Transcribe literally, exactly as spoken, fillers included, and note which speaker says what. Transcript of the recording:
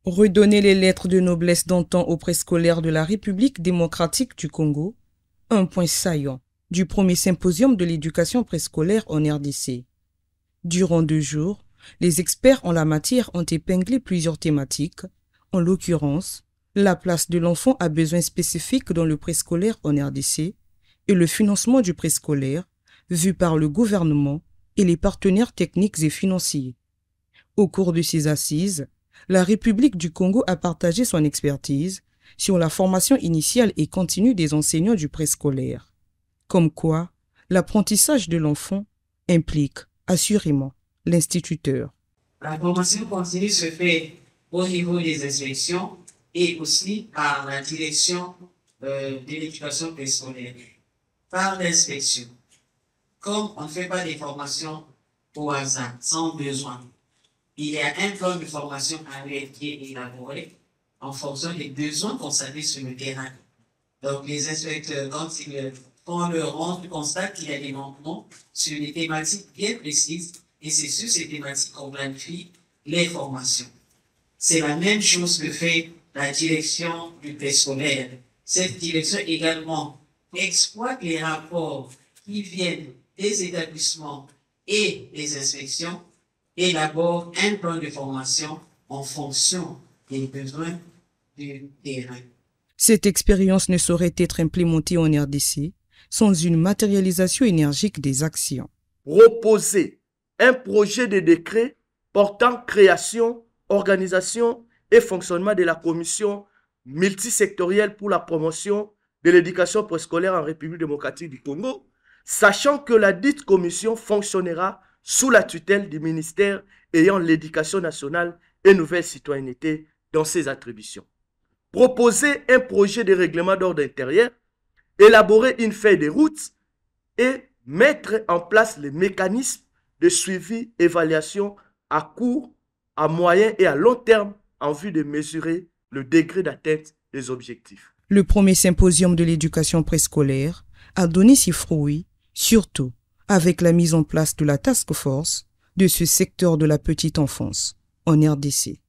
Speaker 1: Redonner les lettres de noblesse d'antan aux préscolaires de la République démocratique du Congo, un point saillant du premier symposium de l'éducation préscolaire en R D C. Durant deux jours, les experts en la matière ont épinglé plusieurs thématiques, en l'occurrence, la place de l'enfant à besoins spécifiques dans le préscolaire en R D C et le financement du préscolaire, vu par le gouvernement et les partenaires techniques et financiers. Au cours de ces assises, la République du Congo a partagé son expertise sur la formation initiale et continue des enseignants du préscolaire. Comme quoi, l'apprentissage de l'enfant implique assurément l'instituteur.
Speaker 2: La formation continue se fait au niveau des inspections et aussi par la direction euh, de l'éducation préscolaire, par l'inspection. Comme on ne fait pas des formations au hasard, sans besoin, il y a un plan de formation annuel qui est élaboré en fonction des besoins constatés sur le terrain. Donc, les inspecteurs, quand ils font leur ronde, constatent qu'il y a des manquements sur des thématiques bien précises et c'est sur ces thématiques qu'on planifie les formations. C'est la même chose que fait la direction du préscolaire. Cette direction également exploite les rapports qui viennent des établissements et des inspections, élabore un plan de formation en fonction des besoins du terrain.
Speaker 1: Cette expérience ne saurait être implémentée en R D C sans une matérialisation énergique des actions.
Speaker 3: Proposer un projet de décret portant création, organisation et fonctionnement de la commission multisectorielle pour la promotion de l'éducation préscolaire en République démocratique du Congo, sachant que la dite commission fonctionnera sous la tutelle du ministère ayant l'éducation nationale et nouvelle citoyenneté dans ses attributions. Proposer un projet de règlement d'ordre intérieur, élaborer une feuille de route et mettre en place les mécanismes de suivi, évaluation à court, à moyen et à long terme en vue de mesurer le degré d'atteinte des objectifs.
Speaker 1: Le premier symposium de l'éducation préscolaire a donné ses fruits, surtout avec la mise en place de la task force de ce secteur de la petite enfance en R D C.